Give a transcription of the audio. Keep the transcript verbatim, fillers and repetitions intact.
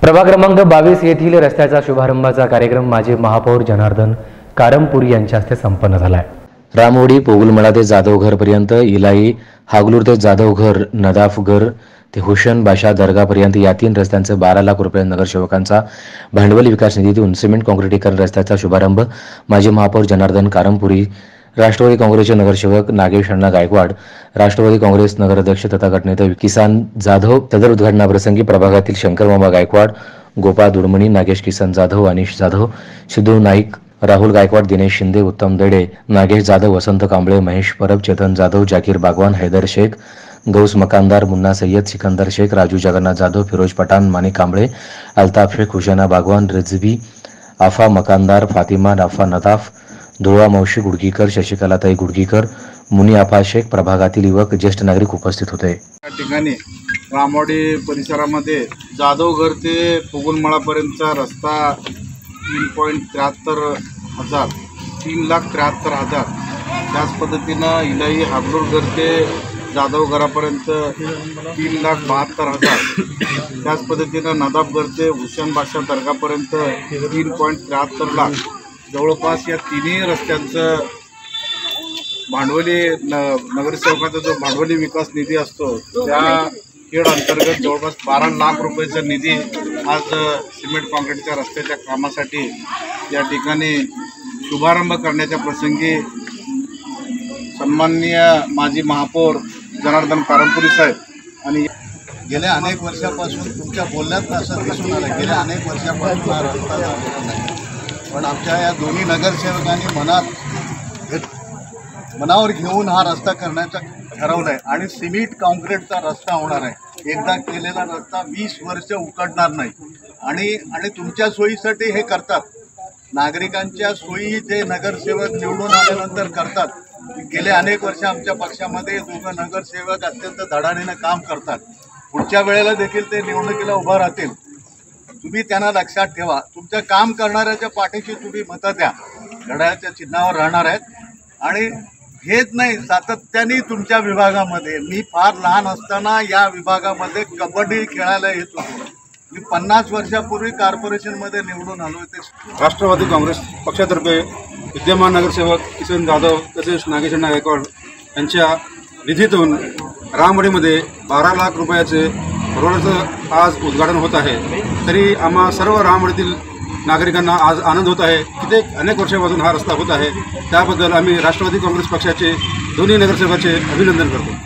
प्रभाग क्रमांक बावीस येथील रस्त्याचा शुभारंभाचा कार्यक्रम माजी महापौर जनार्दन कारंपुरी यांच्या हस्ते संपन्न झाला आहे। रामवाडी पोगुलमळा ते जाधवघर पर्यंत, इलाई हागलूर ते जाधवघर, नदाफघर ते हुसेन बाशा दर्गापर्यंत या तीन रस्त्यांचं बारा लाख रुपये नगरसेवकांचा भांडवली विकास निधीतून सिमेंट काँक्रिटीकरण रस्त्याचा शुभारंभ माजी महापौर जनार्दन कारंपुरी, राष्ट्रवादी काँग्रेसचे नगरसेवक नागेश अण्णा गायकवाड, राष्ट्रवादी काँग्रेस नगराध्यक्ष तथा गटनेते किसान जाधव। सदर उद्घाटनाप्रसंगी प्रभागातील शंकरमामा गायकवाड, गोपाळ दुडमणी, नागेश किसन जाधव, अनिश जाधव, सिद्धू नाईक, राहुल गायकवाड, दिनेश शिंदे, उत्तम देडे, नागेश जाधव, वसंत कांबळे, महेश परब, चेतन जाधव, जाकीर बागवान, हैदर शेख, गौस मकानदार, मुन्ना सय्यद, सिकंदर शेख, राजू जगन्नाथ जाधव, फिरोज पठाण, मानिक कांबळे, अल्ताफ शेख, हुसेना बागवान, रिजवी, आफा मकानदार, फातिमा आफा नदाफ, धुळा मौशी गुडगीकर, शशिकलाताई गुडगीकर, मुनी आफा शेख, प्रभागातील युवक, ज्येष्ठ नागरिक उपस्थित होते। या ठिकाणी रामवाडी परिसरामध्ये जाधवघर ते पोगुलमळापर्यंतचा रस्ता तीन पॉईंट त्र्याहत्तर हजार तीन लाख त्र्याहत्तर हजार त्याच पद्धतीनं इलाई हागलूरघर ते जाधवघरापर्यंत तीन लाख बहात्तर हजार त्याच पद्धतीनं नदाफघर ते हुसेन बाशा दर्गापर्यंत तीन पॉईंट त्र्याहत्तर लाख जवळपास या तिन्ही रस्त्यांचं भांडवली न नगरसेवकांचा जो भांडवली विकास निधी असतो त्या खेड अंतर्गत जवळपास बारा लाख रुपयाचा निधी आज सिमेंट काँक्रीटच्या रस्त्याच्या कामासाठी या ठिकाणी शुभारंभ करण्याच्या प्रसंगी सन्माननीय माजी महापौर जनार्दन कारंपुरी साहेब आणि गेल्या अनेक वर्षापासून तुमच्या बोलण्यात असं दिसून आलं गेल्या अनेक वर्षापासून हा रस्ता झालेला नाही, पण आमच्या या दोन्ही नगरसेवकांनी मनात मनावर घेऊन हा रस्ता करण्याचं ठरवलं आहे आणि सिमेंट काँक्रीटचा रस्ता होणार आहे। एकदा केलेला रस्ता वीस वर्ष उकडणार नाही आणि आणि तुमच्या सोयीसाठी हे करतात। नागरिकांच्या सोयी जे नगरसेवक निवडून आल्यानंतर करतात। गेले अनेक वर्ष आमच्या पक्षामध्ये दोघं नगरसेवक अत्यंत धडाडीनं काम करतात। पुढच्या वेळेला देखील ते निवडणुकीला उभं राहतील। तुम्ही त्यांना लक्षात ठेवा, तुमचं काम करणाऱ्याच्या पाठीशी तुम्ही मतं द्या, घड्याळाच्या चिन्हावर राहणार आहेत। आणि हेच नाही, सातत्याने तुमच्या विभागामध्ये मी फार लहान असताना या विभागामध्ये कबड्डी खेळायला येत होतो। मी पन्नास वर्षापूर्वी कॉर्पोरेशनमध्ये निवडून आलो होते। राष्ट्रवादी काँग्रेस पक्षातर्फे विद्यमान नगरसेवक किसन जाधव तसेच नागेश अण्णा गायकवाड यांच्या निधीतून रामवाडीमध्ये बारा लाख रुपयाचे रोडचं आज उद्घाटन होत आहे। तरी आम्हा सर्व रामवाडीतील नागरिकांना आज आनंद होत आहे। कित्येक अनेक वर्षापासून हा रस्ता होत आहे, त्याबद्दल आम्ही राष्ट्रवादी काँग्रेस पक्षाचे दोन्ही नगरसेवकाचे अभिनंदन करतो।